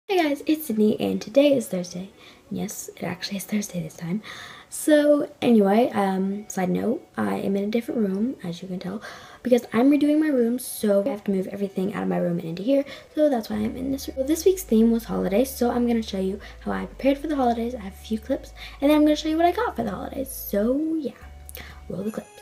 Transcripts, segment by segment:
Hey guys, it's Sydney and today is Thursday. Yes, it actually is Thursday this time. So anyway, side note, I am in a different room, as you can tell, because I'm redoing my room, so I have to move everything out of my room and into here, so that's why I'm in this room. So this week's theme was holidays, so I'm going to show you how I prepared for the holidays. I have a few clips, and then I'm going to show you what I got for the holidays. So yeah, roll the clips.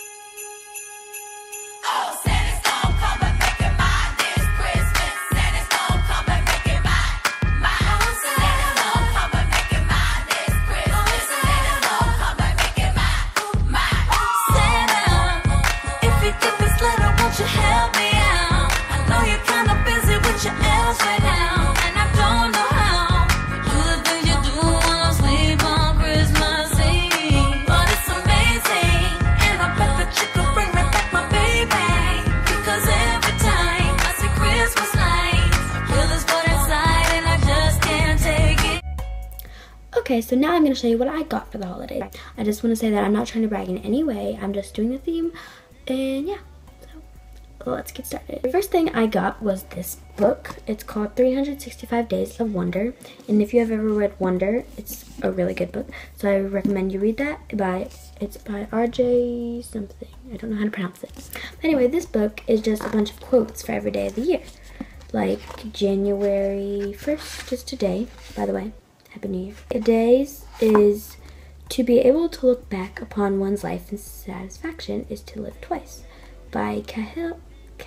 Okay, so now I'm going to show you what I got for the holidays. I just want to say that I'm not trying to brag in any way. I'm just doing the theme, and yeah, so let's get started. The first thing I got was this book. It's called 365 Days of Wonder, and if you have ever read Wonder, it's a really good book, so I recommend you read that. It's by R.J. something. I don't know how to pronounce it. But anyway, this book is just a bunch of quotes for every day of the year. Like January 1st, just today, by the way. Happy New Year. Today's is to be able to look back upon one's life and satisfaction is to live twice by Khalil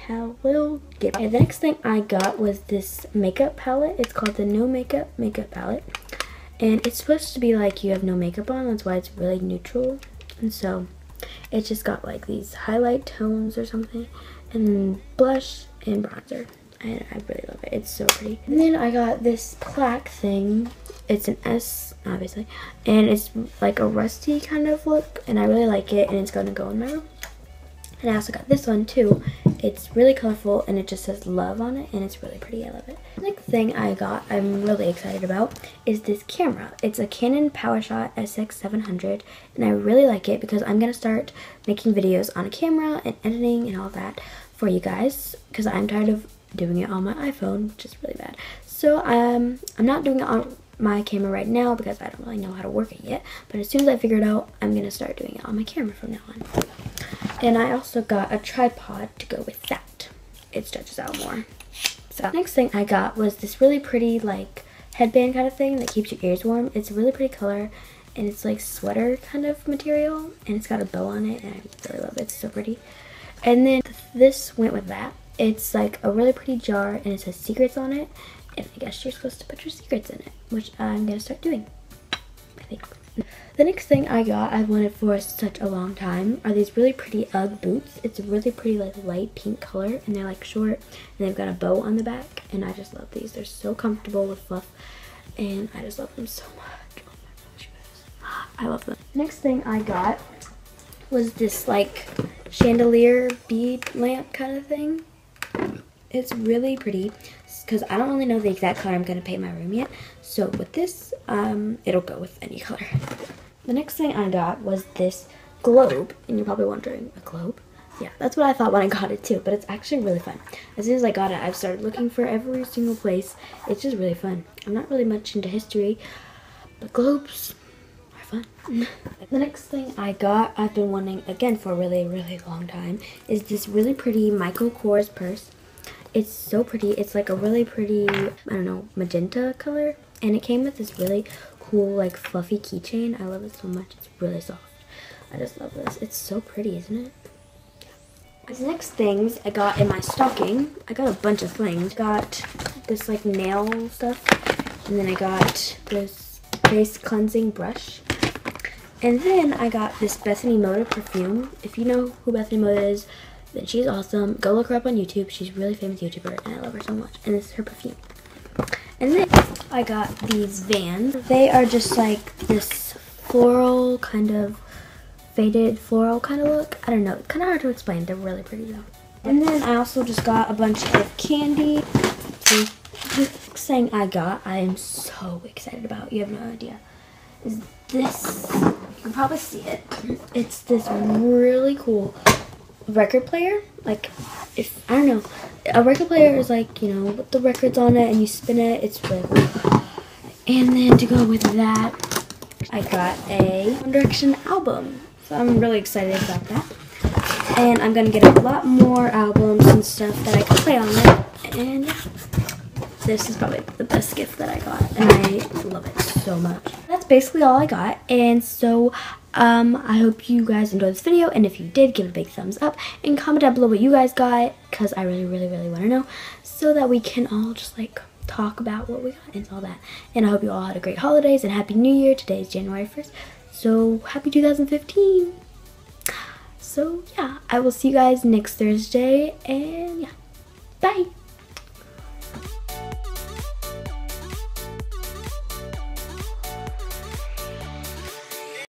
Gibran. Okay, the next thing I got was this makeup palette. It's called the No Makeup palette. And it's supposed to be like you have no makeup on. That's why it's really neutral. And so it's just got like these highlight tones or something. And then blush and bronzer. And I really love it. It's so pretty. And then I got this plaque thing. It's an S, obviously, and it's like a rusty kind of look, and I really like it, and it's going to go in my room. And I also got this one too. It's really colorful, and it just says love on it, and it's really pretty. I love it. The next thing I got, I'm really excited about, is this camera. It's a Canon PowerShot SX700, and I really like it because I'm going to start making videos on a camera and editing and all that for you guys, because I'm tired of doing it on my iPhone, which is really bad. So I'm not doing it on my camera right now because I don't really know how to work it yet, but as soon as I figure it out, I'm gonna start doing it on my camera from now on. And I also got a tripod to go with that. It stretches out more. So next thing I got was this really pretty like headband kind of thing that keeps your ears warm. It's a really pretty color, and it's like sweater kind of material, and it's got a bow on it, and I really love it. It's so pretty. And then this went with that. It's like a really pretty jar, and it says secrets on it. And I guess you're supposed to put your secrets in it, which I'm going to start doing, I think. The next thing I got, I've wanted for such a long time, are these really pretty UGG boots. It's a really pretty like light pink color, and they're like short, and they've got a bow on the back, and I just love these. They're so comfortable with fluff, and I just love them so much. Oh my gosh, guys. I love them. Next thing I got was this like chandelier bead lamp kind of thing. It's really pretty because I don't really know the exact color I'm going to paint my room yet. So with this, it'll go with any color. The next thing I got was this globe. And you're probably wondering, a globe? Yeah, that's what I thought when I got it too. But it's actually really fun. As soon as I got it, I've started looking for every single place. It's just really fun. I'm not really much into history, but globes are fun. The next thing I got, I've been wanting again for a really, really long time, is this really pretty Michael Kors purse. It's so pretty. It's like a really pretty, I don't know, magenta color. And it came with this really cool, like, fluffy keychain. I love it so much. It's really soft. I just love this. It's so pretty, isn't it? Yeah. The next things I got in my stocking, I got a bunch of things. Got this, like, nail stuff. And then I got this face cleansing brush. And then I got this Bethany Mota perfume. If you know who Bethany Mota is, then she's awesome. Go look her up on YouTube. She's a really famous YouTuber, and I love her so much. And this is her perfume. And then I got these Vans. They are just like this floral kind of, faded floral kind of look. I don't know. It's kind of hard to explain. They're really pretty though. And then I also just got a bunch of candy. The next thing I got, I am so excited about. You have no idea. Is this, you can probably see it. It's this really cool record player. Like, if, I don't know, a record player is like, you know, with the records on it and you spin it, it's really cool. And then to go with that, I got a One Direction album. So I'm really excited about that. And I'm going to get a lot more albums and stuff that I can play on it. And yeah, this is probably the best gift that I got. And I love it so much. That's basically all I got. And so I hope you guys enjoyed this video. And if you did, give it a big thumbs up. And comment down below what you guys got. Because I really, really, really want to know. So that we can all just like talk about what we got and all that. And I hope you all had a great holidays and Happy New Year. Today is January 1st. So happy 2015. So yeah, I will see you guys next Thursday, and yeah, bye.